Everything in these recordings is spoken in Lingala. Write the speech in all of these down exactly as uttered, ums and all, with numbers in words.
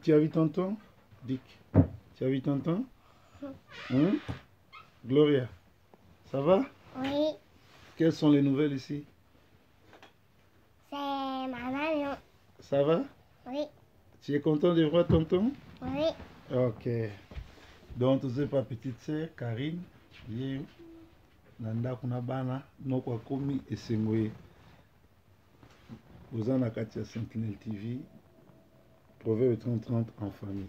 tu as vu tonton? Dick, tu as vu tonton? Hein? Gloria, ça va? Oui. Quelles sont les nouvelles ici? C'est ma maman. Ça va? Oui. Tu es content de voir tonton? Oui. Ok. Donc, tu sais pas petite sœur, Karine, Yéyo, Nanda Kunabana, Nokwa Komi et Sengoye. Vous en avez Katia Sentinel T V, Proverbe trente trente en famille.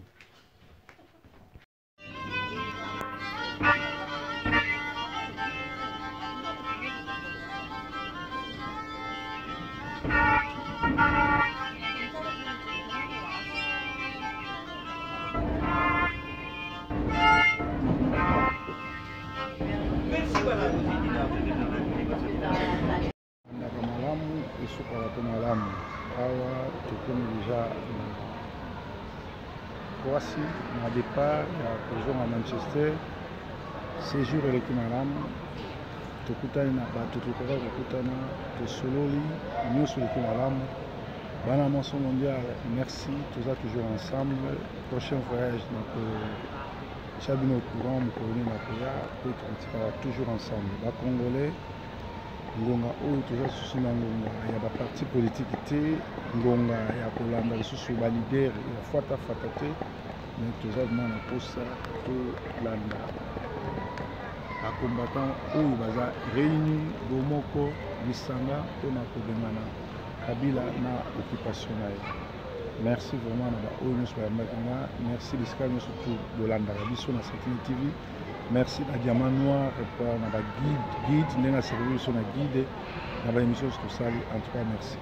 Voici mon départ toujours à Manchester. Séjour avec madame. Tokutana na bato tokoka kokutana tosololi nyonso avec madame. Bana moso mondial, merci, tous toujours ensemble. Prochain voyage donc Chabino courant mokoni na koya peut toujours ensemble. Ba Congolais ngonga oyo toza susu na ngonga ya ba parti politique te ngonga ya kolanda lisusu ba leader ya fata fata te mais toza na posa to landa ba combattant oyo baza réunis bomoko lisanga mpona kobengana Kabila na occupation na ye. Merci vraiment na ba oyo nyonso bayambaki nga, merci bisika nyonso to bolandaka biso na Sentinel T V. Merci à Diamant Noir pour la guide, guide, nous avons servi sur la guide, dans l'émission sur ça. En tout cas, merci.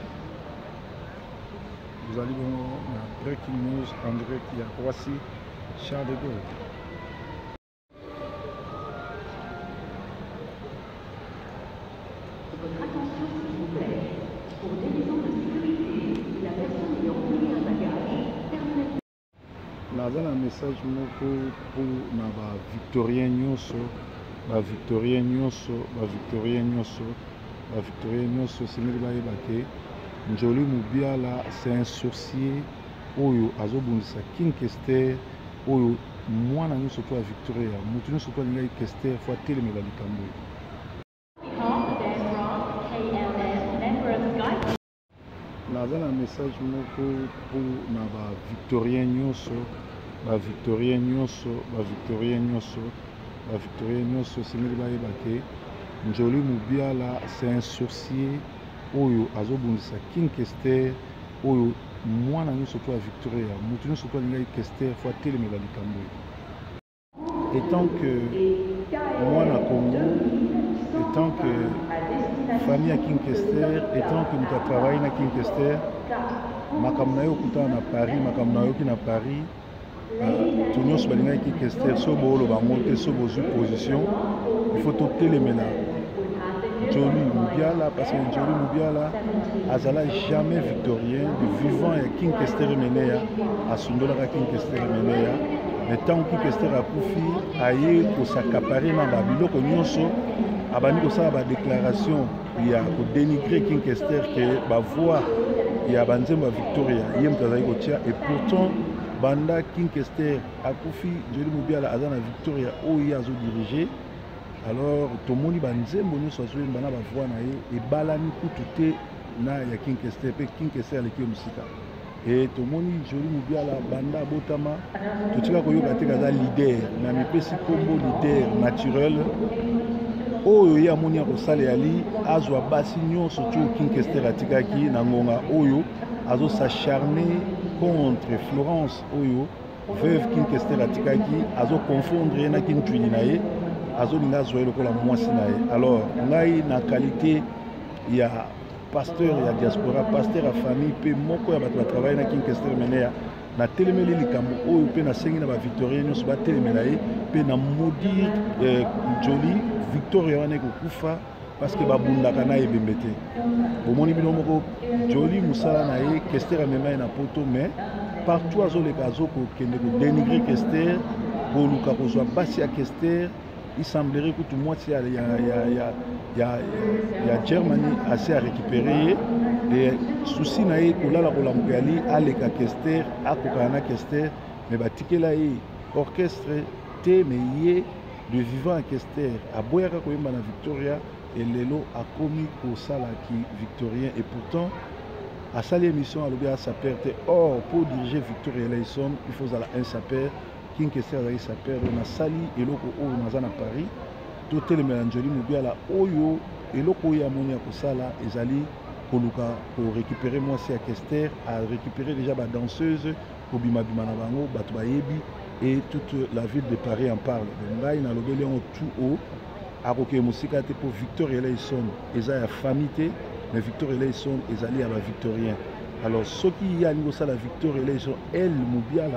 Vous allez voir la breaking news en direct qui a Croatie, Charles de Gaulle. Votre attention s'il vous plaît. Pour des raisons de sécurité, la personne ayant pris un bagage termine. Naza un message pour na ba Victorien nyonso, ba Victorien nyonso, ba Victorien nyonso, ba Victorien nyonso semeli ba yebake. Njoli Mubiala c'est un sorcier oyo azobundisa King Kester oyo mwana nyonso to Victoria, mutu nyonso to linga Kester faut telemela likambo. Naza un message pour na ba Victorien nyonso. Ba Victorien nyonso, ba Victorien nyonso, ba Victorien nyonso semeli ba yebake. Njoli Mubiala c'est un sorcier oyo azobundisa King Kester oyo mwana nyonso to Victoria, mutu nyonso to linga Kester faut telemela likambo. Étant que mwana Congo, étant que famille à King Kester, étant que nous travaillons à King Kester, makambo na yo kutana na Paris, makambo na yo ki na Paris. Tout le monde qui est question sur le sur vos positions, il faut tout téléménage. Joli Mubiala, parce que Joli Mubiala, Azala jamais victorien, de vivant et King Kester Menea, à Sundola King Kester Menea, mais tant que Kester a Koufi, aïe, pour s'accaparer dans la bilo, qu'on y so, abani ko ça, la déclaration, il y a pour dénigrer King Kester, que va voir, il y a Banzemba Victoria, il y a un et pourtant, Banda King Kester Akoufi, Joli Mubiala, Azana Victoria, où il y a dirigé. Alors, tout le monde banzé, mon soit joué, bana ba voix na et balani kututé na ya King Kester, pe King Kester le musika. Et tout le monde Joli Mubiala, Banda Botama, tout ce qui a été leader, na mi pesi combo leader naturel. Oyo ya monia ko sale ali, azwa basi nyonso tu King Kester atikaki na ngonga oyo, azo s'acharner contre Florence Oyo, veuve King Kester Atikaki, azo confondre na King Twininaye, azo linga zoé le kola moisinaye. Alors, ngai na qualité, il y a pasteur, il y a diaspora, pasteur à famille, pe moko ya bato travailler na King Kester Menea, na telemeli likambo oyo pe na sengi na ba Victorien nyonso ba telemelaye, pe na maudire eh, Joli Victoria wana ko kufa parce que babundaka na ebembe te. Bomoni bino moko Joli musala na ye Kester amema na poto mais partout azoleka azoko kende ko dénigrer Kester, ko luka ko zwa basi ya Kester il semblerait que tout le monde il y a, il y a, il y a, il y a, il y a Germany assez à récupérer. Et souci naïe pour la Rolampiali, à l'Ekakester, à Kokana Kester, mais batique là, orchestre, té, mais de vivant à Kester, à Boyaka Koyemba na Victoria, et Lelo a commis pour ça là qui Victorien. Et pourtant, à sa émission, à l'objet à sa perte, or pour diriger Victoria Leison, il faut un sapeur. King Kester a sa perte, on a sali et l'autre au Mazan à Paris, tout le mélangerie mobile à Oyo, et l'autre au Yamonia pour ça là, et Zali. Pour récupérer moi c'est à Kester, à récupérer déjà la danseuse, pour Bimabima Nabango, Batouayebi, et toute la ville de Paris en parle. Là, il y a le bélion tout haut, à Roque Moussika, pour Victor Eleison, et ça a famille, mais Victor Eleison, ils allaient à la Victorien. Alors, ce qui y a niveau ça, la Victor Eleison, elle, Moubiala,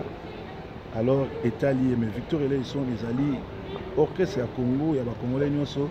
alors, est allié, mais Victor Eleison, ils allaient, orchestre à Congo, il y a des Congolais,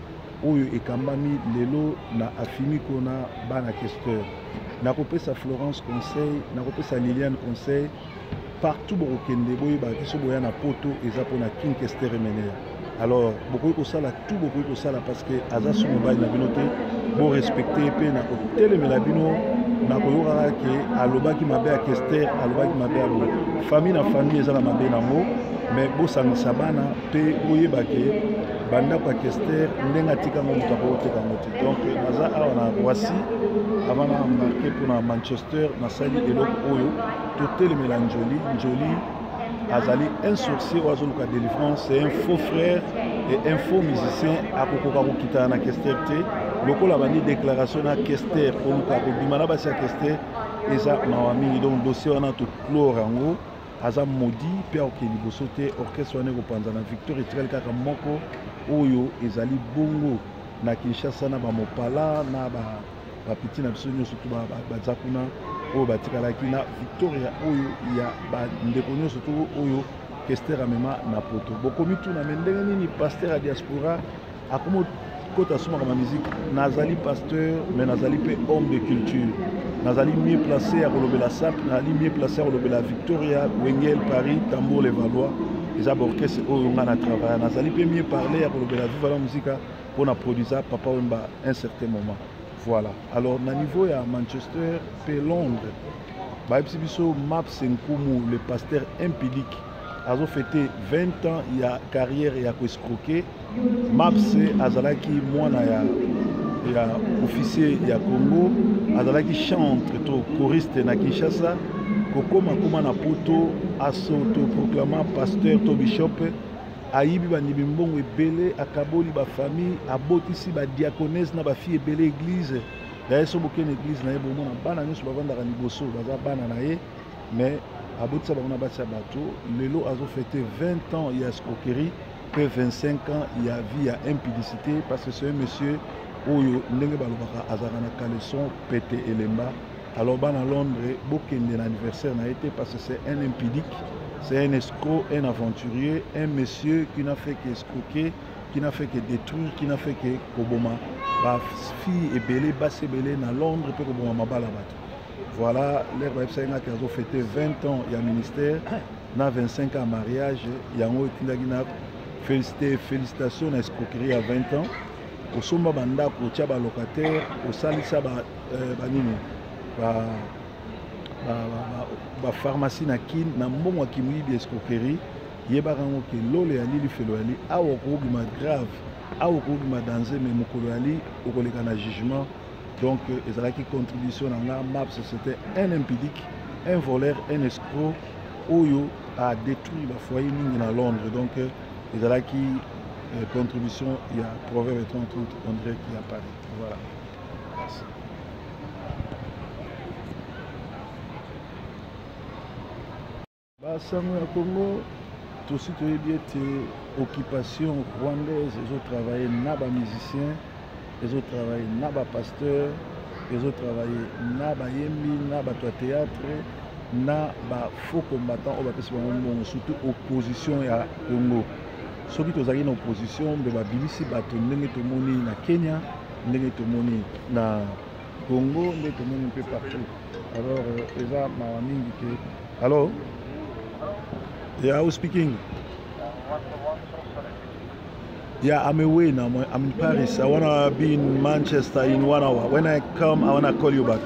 oyo ekambami lelo na afimi kona bana Kester nakopesa Florence conseil nakopesa Liliane conseil partout bokende boye ba kiso boya na poto eza pona King Kester menea alors beaucoup ko sala tout beaucoup ko sala parce que aza so mobile na binote bo respecter pe na ko telemela bino na ko yoka ke alobaki mabe ya Kester alobaki mabe ya bo famille na famille eza na mabe na mo mais bo sangisa bana pe boye bake banda kwa Kester ndenga tika mo mutako te kamote donc naza awa na Roissy avant na embarquer pour na Manchester na sali eloko oyo to telemela njoli njoli azali un sorcier ou azoluka délivrance c'est un faux frère et un faux musicien à kokoka kokita na Kester te lokola bani déclaration na Kester oluka kobimana basi ya Kester eza mawa mingi donc dossier wana to clore yango aza maudit pe okeli liboso te orchestre wana ekopanza na Victor etikali kaka moko oyo ezali bongo na Kinshasa na bamopala na bapiti na biso nyonso to baza kuna oyo batikalaki na Victoria oyo ya bandeko nyonso to oyo Kester amema na poto bokomi tuna me ndenge nini pasteur ya diaspora akomo kota somaka ma musique nazali pasteur mais nazali pe homme de culture nazali mieux placé à kolobela sap nazali mieux placé à kolobela Victoria Wengel Paris Tambour les Valois les orchestres oyo nga na travail nazali pe mieux parler à kolobela Viva la musique pour na produire Papa Wemba un certain moment. Voilà. Alors, na niveau à Manchester, puis Londres, Baïpsibiso Maps Nkumu, le pasteur impudique, a fêté vingt ans, il y a carrière, il y a escroqué. Maps Azalaki, moi, il y a officier, il y a Congo, Azalaki chante, choriste na Kinshasa, Kokoma Kuma na Poto, Asoto, proclamant pasteur, to bishop. Ayibi banibi mbongo ebele akaboli ba famille abotisi ba diaconesse na ba fille ebele église d'ailleurs so bokene église na ye bomona bana nyonso bavandaka liboso baza bana na ye mais abotisa bango na basi ya bato lelo azo fêté vingt ans il y a escroquerie pe vingt-cinq ans il y a vie à impudicité parce que c'est un monsieur oyo ndenge balobaka azaka na caleçon pété elemba alors bana Londres bokende na anniversaire na été parce que c'est un impudique. C'est un escroc, un aventurier, un monsieur qui n'a fait qu'escroquer, qui n'a fait que détruire, qui n'a fait que Koboma. La fille est belle, basse belle, dans Londres, et Koboma Mabala. Voilà, l'ère qui a fêté vingt ans, il y a ministère, il y a vingt-cinq ans mariage, il y a un félicité, félicitations, il y a escroquerie à vingt ans. Au Somba Banda, au Tchaba locataire, au Salissa Banini. Ba pharmacie na kin na mbongo kimui bi escroquerie yebaka ngo ke lole ya lili felo ali awo ko bima grave awo ko bima danger mais mokolo ali okoleka na jugement donc ezalaki contribution na nga Maps c'était un impudique un voleur un escroc oyo a détruit la foyer mingi na Londres donc ezalaki contribution il y a Proverbe trente trente André qui apparaît voilà. Merci. Basango ya Congo, tout ce qui est occupation rwandaise, ils ont travaillé na ba musiciens, ils ont travaillé na ba pasteur, ils ont travaillé na ba yembi, na ba théâtre, na ba faux combattants, on va dire surtout opposition ya Congo. Ceux qui sont en opposition, de ba bilisi bato ndenge tomoni na Kenya, ndenge tomoni na Congo, ndenge tomoni un peu partout. Alors, ils ont mawamingi que alors yeah, I was speaking. Yeah, I'm away now. I'm in Paris. I wanna be in Manchester in one hour. When I come, I wanna call you back.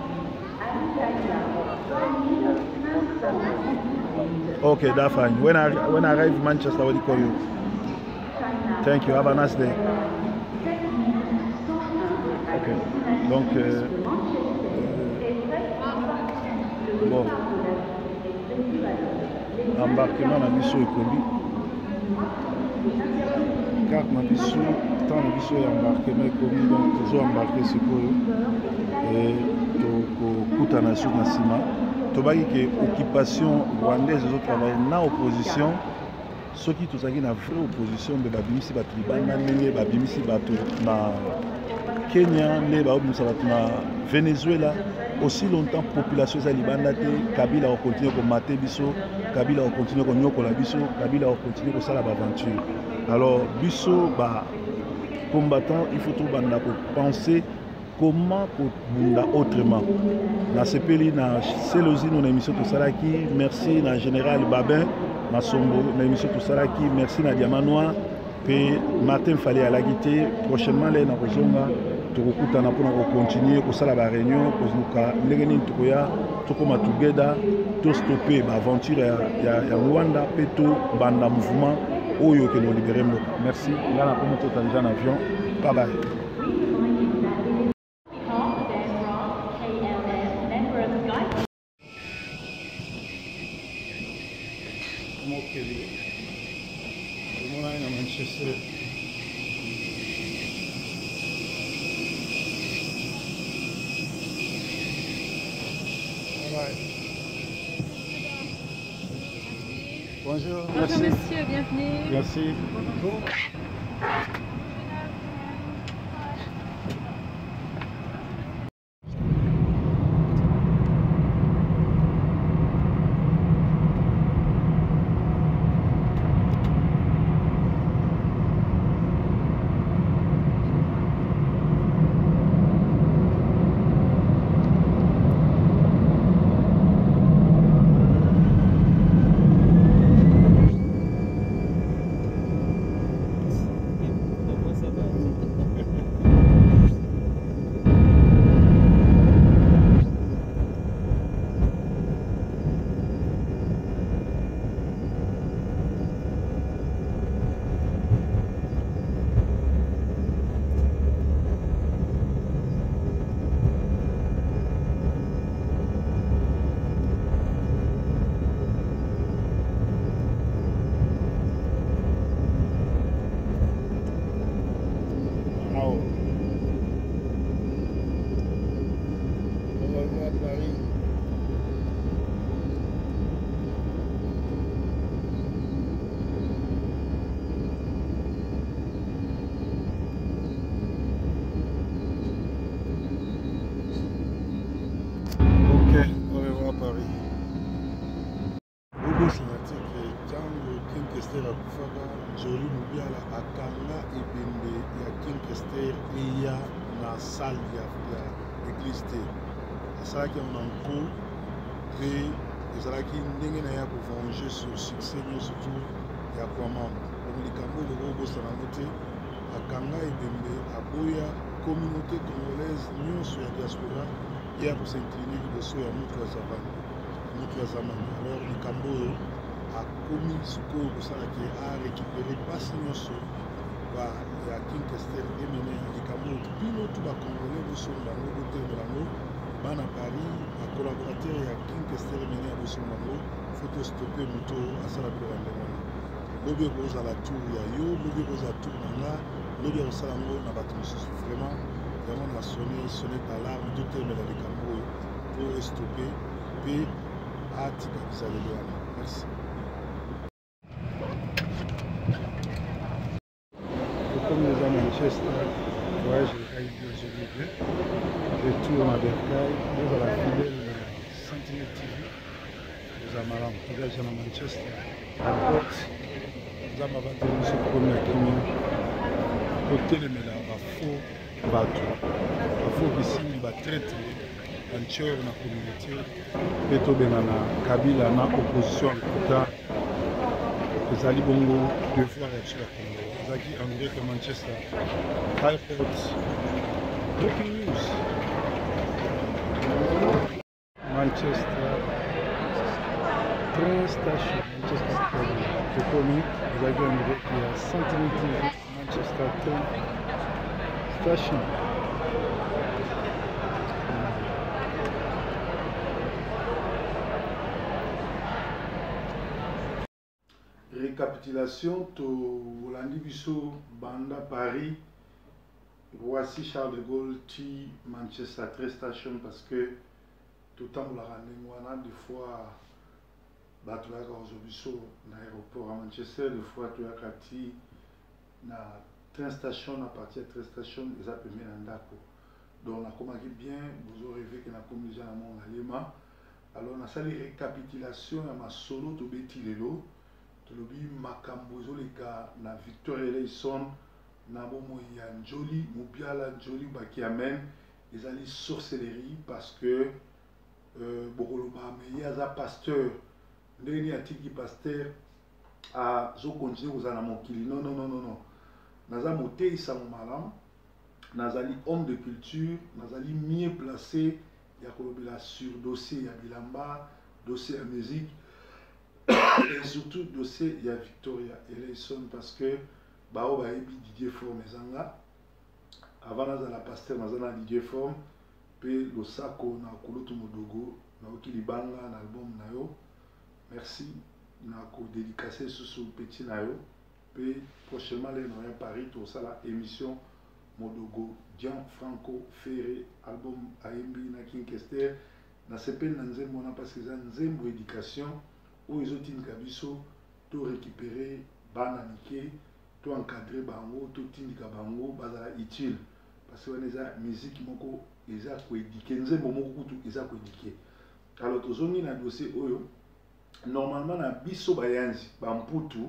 Okay, that's fine. When I when I arrive in Manchester, I will call you. Thank you. Have a nice day. Okay. Donc euh, euh, bon. Embarquement na biso ekomi. Carte na biso, temps na biso ya embarquement ekomi, donc toujours embarquer sikoyo. Et to kutana sur na sima. Tobaki ke occupation rwandaise zo travailler na opposition. Soki tozaki na vraie opposition de babimisi bato libanda ndenge babimisi bato na Kenya nde babimisa bato na Venezuela. Aussi longtemps population za libanda te, Kabila va continuer ko mater biso, Kabila va continuer ko nyokola biso, Kabila va continuer ko sala ba aventure. Alors biso ba combattant, il faut tout banda ko penser comment bunda autrement. Na sepeli na Selozi na émission to salaki, merci na général Babin Masombo na émission to salaki, merci na Diamanoa pe Martin Fallé à la guitare. Prochainement là na kozonga tokokutana mpona kocontinue kosala baréunion kozuka ndenge nini tokoya tokoma together tostope baaventure ya, ya, ya Rwanda mpe tobanda mouvement oyo okende olibere mboka. Merci nga na komo tota deja na avion. Bye bye. Manchester. Bonjour. Bonjour Merci. monsieur, bienvenue. Merci. Jolie Moubiala akanga ebembe ya King Esther eya na salle ya l'église te asalaki yango na nko mpe ezalaki ndenge na ya kovenger sur succès nyonso tu ya kwamama donc likambo oyo okobosana yango te akanga ebembe aboya communauté congolaise nyonso ya diaspora ya kos'incline liboso ya moto ya zamani moto ya zamani. Alors likambo oyo akomi sikoyo kosalaki arécupéré mpasi nyonso ya King Esther emene likambo bino tu bacongolais bosomba yango botelemela yango bana Paris bacolaborateur ya King Esther emene ya bosomba yango foto stope moto asala biloko ya ndenge wana lobi ekozala tour ya yo lobi ekozala tour na nga lobi akosala yango na bato mosusu vraiment yango na sone sone d'alarme totelemela likambo oyo po estope mpe atika bizalelo wana. Merci. Comme nous à Manchester, voyage de Haïti aujourd'hui bien. Retour à Bercail, nous à la fidèle Sentinel T V. Nous à Malam, nous à Manchester. À Port, nous à Mavate, nous sommes comme la Kimi. Côté les mélanges, à faux bateau. À faux ici, il va traiter un tueur dans la communauté. Peto Benana, Kabila, na opposition à l'État. Les Ali Bongo, devoir être sur la communauté. Zaki en direct à Manchester. High Court. Breaking news. Manchester train station. Manchester train. Je connais. Zaki en direct à Sentinel T V. Manchester train station. Récapitulation, to Hollandi Bisso, Banda Paris, voici Charles de Gaulle, ti Manchester Train Station parce que tout le temps, on a des fois, tu as un aéroport à Manchester, des fois, tu as un train station, à partir de train station, ils ont permis un d'accord. Donc, on a commencé bien, vous aurez vu qu'on a commis déjà dans mon aliment. Alors, on a fait les récapitulations, on a solo, tout bêti les lots. Tolobi makambo ezoleka na Victor Eleison na bomo ya Njoli Mubiala Njoli bakiamen ezali sorcellerie parce que euh, bokoloba me yaza pasteur ndeni atiki pasteur a zo continuer kozala mokili non non non non non naza moteisa mo malamu nazali homme de culture nazali mieux placé ya kolobela sur dossier ya bilamba dossier ya musique et surtout dossier il y a Victoria Eleison parce que bao ba ebi Didier Forme ezanga avant nazala pasteur nazala Didier Forme pe losako na kulutu modogo na okilibanga na album na yo merci na ko dédicacer sous petit na yo pe prochainement les na Paris to sala émission modogo Gianfranco Ferré album aimbi na Kinkester na sepel na nzembo na parce que za nzembo éducation où ils ont une gabiso, tout récupérer, bananiquer, tout encadrer bango, tout indika bango, bazala utile. Parce que on a musique moko, ils ont quoi éduquer, nous avons beaucoup tout, ils ont quoi éduquer. Alors tous on a un dossier oyo, normalement na biso bayanzi, bamputu,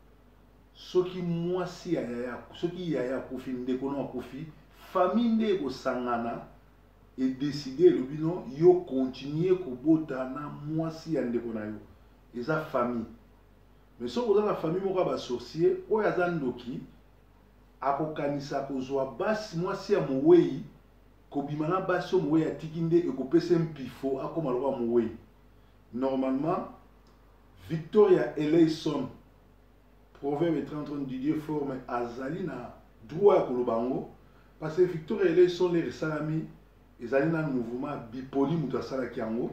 ceux qui moi si yaya, ceux qui yaya kofi, ndekono kofi, famille ko sangana et décider le bilan, yo continuer ko botana moi si yandekona yo. Et sa famille. Mais si vous avez la famille, vous avez un sorcier, vous avez un doki, akokanisa kozwa basi moi si amouei, kobimana basi amouei atikinde et kopese mpifo akomaloba amouei. Normalement, Victoria Eleison, proverbe trente Didier Forme, azali na droit à kolobango, parce que Victoria Eleison les salami, ezali na mouvement bipoli mutasala kiango.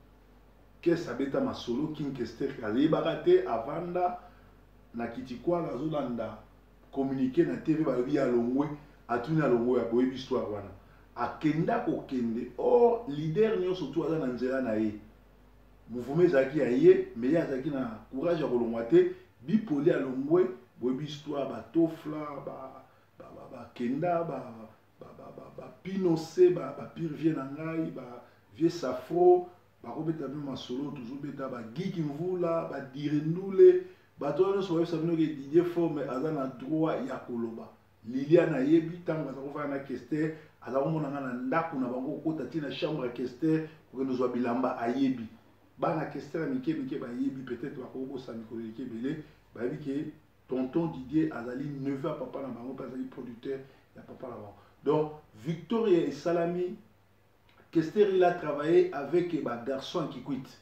Que sabeta masolo Kinkester kali bagate avanda na kitikwa la zolanda communiquer na T V ba bi alongwe atuni alongwe ya boyebi histoire wana akenda ko kende or leader nyo surtout aza na nzela na ye mouvement zaki ya ye mais ya zaki na courage ya kolongwa te bipoli alongwe boyebi histoire ba tofla ba ba ba, ba kenda ba ba ba ba, ba pinocé ba ba pire vie na ngai ba vie safo bakobeta bien masolo toujours beta ba giki mvula ba direndule bato wana so wesa bino ke Didier Forme aza na droit ya koloba Liliana yebi tango aza kofana na Kester aza komona na ndako na bango kota tina chambre ya Kester ko nous bilamba ayebi bana Kester mike mike ba yebi peut-être bakoko sa mikolo ekebele ba yebi ke tonton Didier azali neveu à papa na bango parce qu'il producteur ya papa na bango donc Victoria et Salami Kester il a travaillé avec des garçons qui quittent.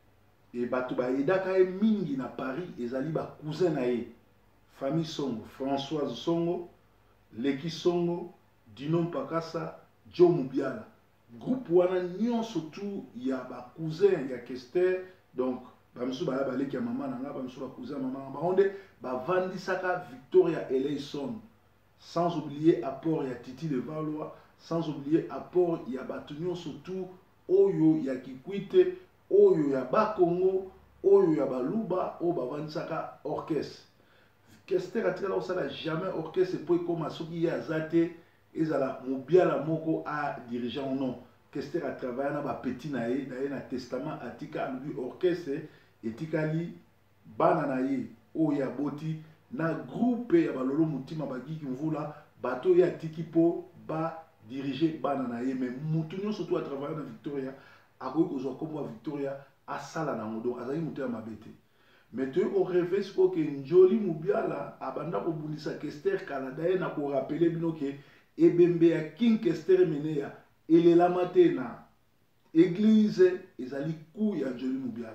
Et Batouba Edaka est mingi na Paris, et Zali ba cousin na ye. Famille Songo, Françoise Songo, Leki Songo, Dinon Pakasa, Joe Mubiala. Groupe wana nyon surtout, il y a ba cousin, il y a Kester, donc ba msou ba ba leki ya maman nanga, ba msou ba cousin maman nanga. Onde ba Vandi Saka Victoria Eleison. Sans oublier apport ya Titi de Valois. Sans oublier apport il y a Batunyon surtout oyo ya Kikwite oyo ya Bakongo oyo ya Baluba o Bavansaka orchestre Kester atikala osala jamais orchestre pour comme soki ya zate ezala Mubiala moko a dirigeant non Kester a travaillé na ba petit na ye na ye na testament atika lui orchestre etikali bana na ye o ya boti na groupe ya balolo mutima bagiki mvula bato ya tiki po ba diriger banana ye mais mutunyo surtout à travers na Victoria akoki kozwa kombo Victoria asala na ngodo azali mutu ya mabete mais tu au rêver ce que Njoli Mubiala abanda ko bundisa Kester Canada na ko rappeler bino ke ebembe ya King Kester Menea elela matena église ezali ku ya Njoli Mubiala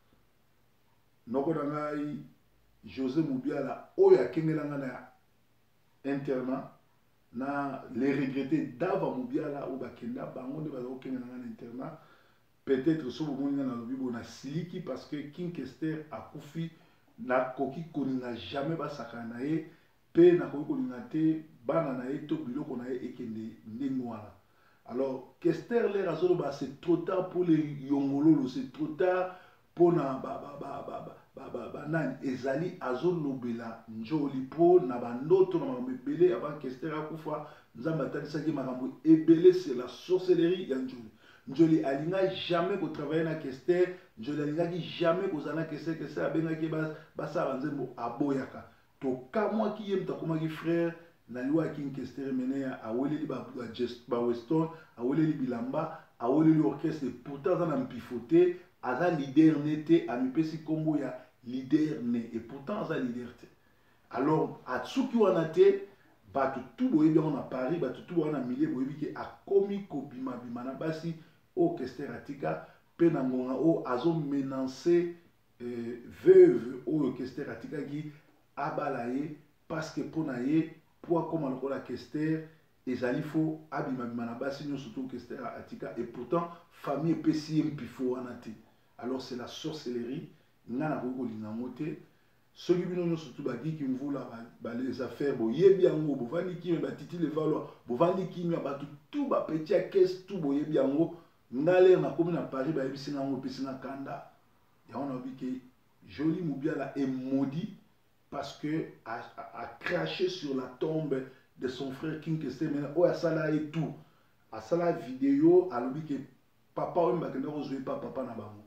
noko na ngai José Mubiala oyo akengelanga na internat na les regrettés Dava Mubiala ou bakenda bango nde bazako kengelanga na internat. Peut-être si vous voulez na siliki parce que King Kester a koufi na koki kolinga jamais ba sakana ye pe na koki kolinga te bana na ye to biloko na ye ekende ndengwana. Alors Kester l'air azolo ba c'est trop tard pour les yongololo, c'est trop tard pour na ba ba ba ba ba ba ba nan ezali azolo bela njoli po na bandoto na mabele avant Kester akufa nzamba talisa ki makambo ebele c'est la sorcellerie ya njoli. Njoli alinga jamais ko travailler na Kester, Njoli alinga ki jamais ko zana Kester Kester abenga ki bas basa banzembo aboyaka. To kamwa ki yem takoma ki frère na liwa King Kester Menea awele li ba ba Weston, awele li bilamba, awele li orchestre pourtant ça na mpifoté, aza leader nete amipesi kombo ya leader né et pourtant aza leader te. Alors atsuki wana te batu tout boye bien on a Paris, batu tout wana milieu boye bi ke akomi ko bima bima na basi au Kester Atika penangonga o azo menacer euh, veuve au Kester Atika qui abalaye parce que pona ye pour comme on la Kester ezali fo abima bima na basi nyo surtout Kester Atika et pourtant famille P C M pifo anate. Alors c'est la sorcellerie ngana ko kolinga mote ceux qui viennent surtout baki qui me voula ba les affaires bo yebi yango bo vandi ki ba titi le valo bo vandi ki mi ba tout ba petit caisse tout bo yebi yango ngale na komi na Paris ba yebisi na ngo pesi na kanda ya on a vu que Joli Mubiala est maudit parce que a, a, a craché sur la tombe de son frère King Kester Menea o asala et tout asala vidéo a lobi que papa o mbakenda ko jouer pas papa na bango.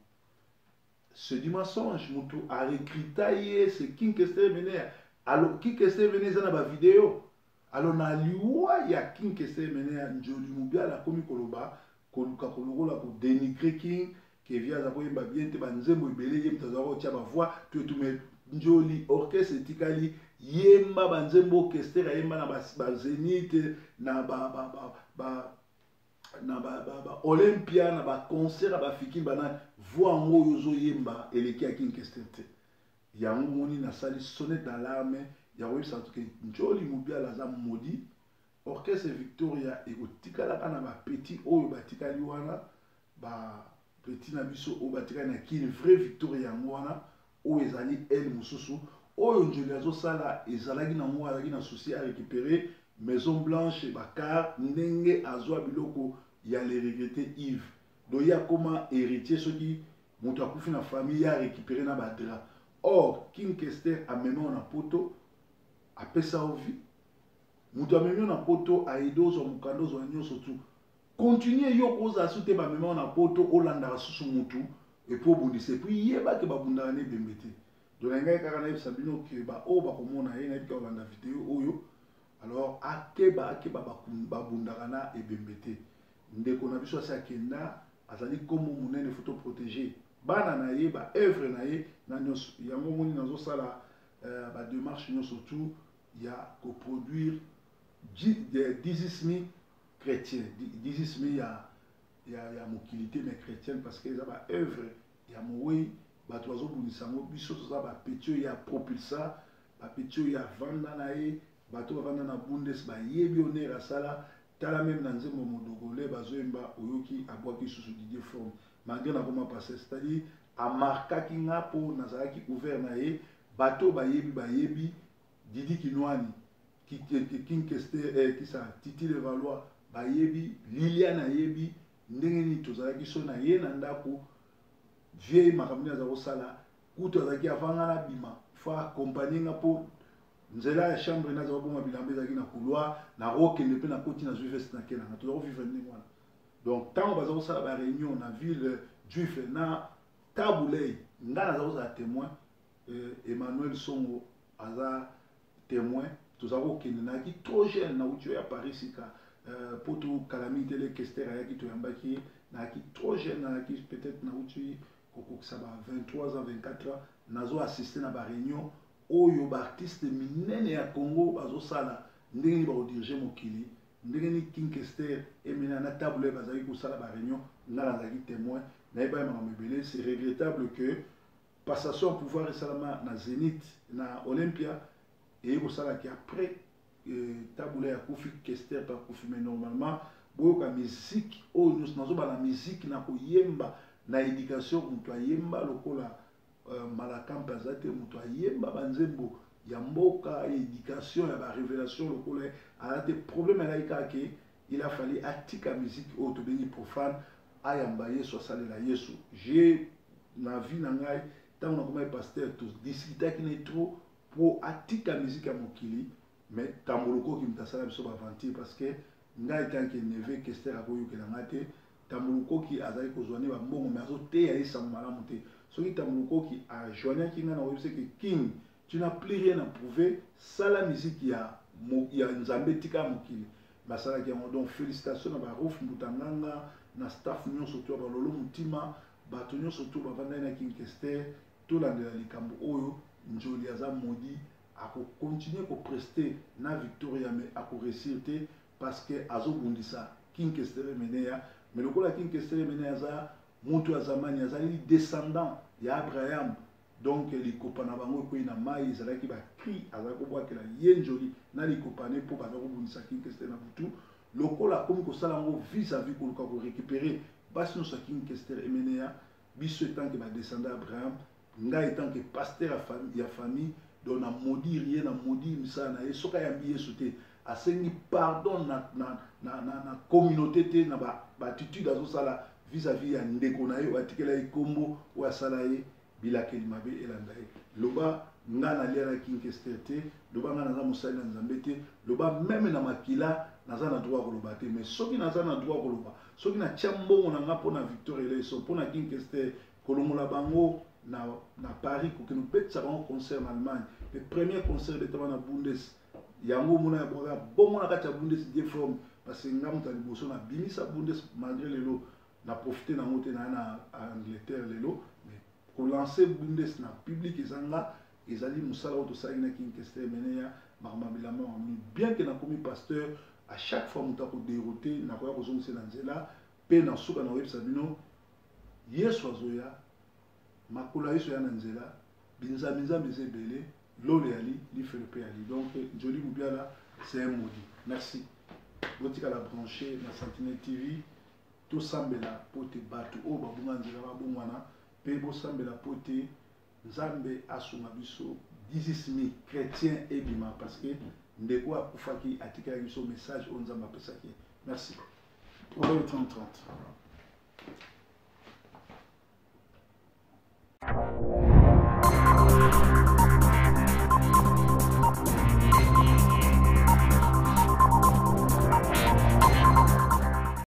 C'est du mensonge, Moutou a recrété c'est King Kester Menea. Alors King Kester Menea ça na ba vidéo. Alors na liwa ya King Kester Menea Njoli Mubiala komi koloba koluka kologola ko dénigrer King qui vient za koyemba bien te banzembo ebele yem tazako tia ba voix tu tu me Njoli orchestre tikali yemba banzembo Kester yemba na ba Zénith na ba ba ba, ba na ba ba ba Olympia na ba concert ba fiki bana voix ngo yozo yemba eleki ya King Kester te yango moni na sali sonnet d'alarme ya oui ça que Njoli Mubiala za maudit orchestre Victoria et otikala kana ba petit oyo batikali wana ba petit na biso o batikali na ki vrai Victoria ngwana o ezali elle mususu oyo Njoli azo sala ezalaki na mwa azaki na souci à récupérer Maison Blanche et Bakar ndenge azwa biloko ya les regrettés Yves do ya comment héritier ce qui mutu akufi na famille ya récupérer na badra. Or King Kester a même na poto a pesa ovi mutu a même na poto a edo zo mukando zo nyonso tu continuer yo koza sute ba même na poto olanda susu mutu et pour bundise puis yeba ke babunda ne bembete do ngai kaka na sabino ke ba o ba komona ye na bika olanda vidéo oyo. Alors akeba akeba babundakana e bembete ndeko na biso sa kenda azali comme munene photo protégé bana na ye ba œuvre na ye na nyonso yango moni nazo sala euh, ba démarche nyonso surtout ya ko produire dix mille chrétiens dix mille ya ya ya mokilité mais chrétienne parce que ça ba œuvre ya moyi ba tozo bunisango biso ça ba petio ya propulsa ba petio ya vanda na ye bato bavanda na bundes bayebi honneur asala tala même na nzembo modogole bazoyemba oyoki abwaki susu Didier Forme malgré na koma passé c'est-à-dire amarkaki nga po nazalaki ouvert na ye bato bayebi bayebi Didi Kinwani King Kester eh, kisa Titi Levalois bayebi Liliane ayebi ndenge ni tozalaki so na ye na ndako vieille makambo azako sala kuto azalaki avanga na bima fa accompagner nga po nzela ya chambre na zawo bonga bilamba ezaki na couloir na rokende pe na koti na juif na kena na tozako vivre ndenge wana. Donc tant bazako sala ba réunion na ville juif na tabulei nga nazako za témoin euh, Emmanuel Songo aza témoin tozako kende na ki trop jeune na uti ya Paris sika euh, poto calamité le Kester ayaki to yambaki na ki trop jeune na ki peut-être na uti kokokisa ba vingt-trois ans vingt-quatre ans nazo assister na ba réunion oyo ba artiste minene ya Congo bazosala ndenge ni ba dirige mokili ndenge ni King Kester emena na table bazali kosala ba réunion ngala nazali témoin na yeba ma mebele. C'est regrettable que passation au pouvoir esalama na Zénith na Olympia et kosala ki après euh, table ya Kofi Kester par Kofi, mais normalement boyoka musique oyo nyonso nazoba na musique na koyemba na éducation mutu ayemba lokola uh, malakampa azate mutu ayemba banzembo ya mboka ya éducation ya ba révélation lokola alate problème alaika ke il a fallu atika musique oyo tobengi profane ayamba yesu asalela yesu. J'ai na vie na ngai tant on a comme pasteur tous discuter qui n'est trop pour atika musique ya mokili mais tamboloko ki mtasala biso ba aventure parce que ngai tant que neve Kester akoyokela ngate tamulukoki azali kozwani ba mbongo mais azoteya isa malamu te soki tamulukoki a joignaki nga na oyebise ke king tu n'as plus rien à prouver sala musique ya ya nzambe tika mokili basalaki yango. Donc félicitations na barouf mbutanganga na staff nyonso to balolo mutima bato nyonso to bavandai na King Kester tolandela likambo oyo njoli aza modi ako continuer ko prester na Victoria mais ako réussir te parce que azobundisa King Kester meneya. Mais le coup King Kester meneya za mutu ya zamani azali descendant ya Abraham. Donc les copains na bango ko ina mai ezalaki ba cri azako bwakela yenjoli na li kopane po ba kobundisa King Kester na butu lokola comme ko sala ngo vis-à-vis ko ko récupérer basi no sa King Kester meneya biso tant que ba descendant Abraham ngai tant que pasteur ya famille ya famille donc na maudit rien na maudit misana et soka ya biye sote asengi pardon na na na na, na communauté te na ba attitude azo sala vis-à-vis ya ndeko na yo atikela ikombo ou asala ye bilakeli mabe elanda ye loba ngana lia na King Kester te loba ngana za musali na nzambe te loba même na makila naza na droit koloba te mais soki naza na droit koloba soki na tiambongo na ngapo na Victor Eleso pona King Kester kolongola bango na na Paris ko kino petsa bango concert en Allemagne le premier concert de tabana Bundes yango mona ya boga bomo na kati ya Bundes de forme parce que ngam ta liboso na bimisa Bundes malgré lelo na profiter na moté na na Angleterre lelo mais ko lancer Bundes na public ezanga ezali musala auto sa ina King Kester meneya marmabilama bien que na komi pasteur à chaque fois muta ko dérouter na ko ko zonse na nzela pe na suka na website bino yesu azoya makula yesu ya na nzela binza binza bezebele lole ali li fait le pe ali. Donc joli mubiala c'est un maudit. Merci botika la brancher na Sentinelle T V to sambela pote batu o babunga nzela ba bongwana pe bo sambela pote nzambe asunga biso dix mille chrétiens et bima parce que ndeko akufaki atika biso message o nzamba pesaki. Merci. Pour le trente trente.